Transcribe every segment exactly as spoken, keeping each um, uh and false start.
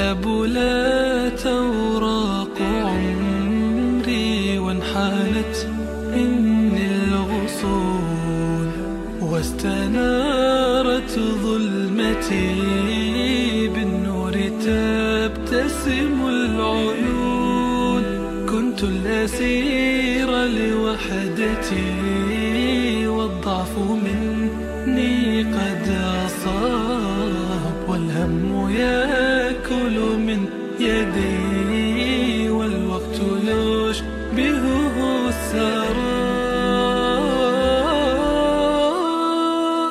تبلت أوراق عمري وانحالت مني الغصون، واستنارت ظلمتي بالنور تبتسم العيون. كنت الأسير لوحدتي والضعف مني قد أصاب، والهم يأكل من يدي والوقت يشبهه السراب.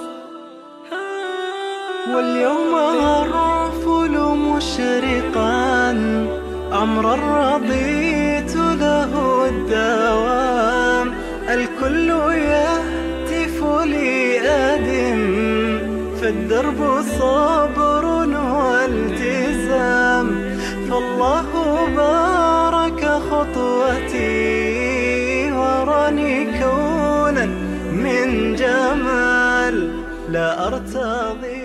واليوم أرفل مشرقا عمرا رضيت له الدوام. الكل يهتف لي أدم، فالدرب صبر والتزام. فالله بارك خطوتي وراني كونا من جمال لا أرتضي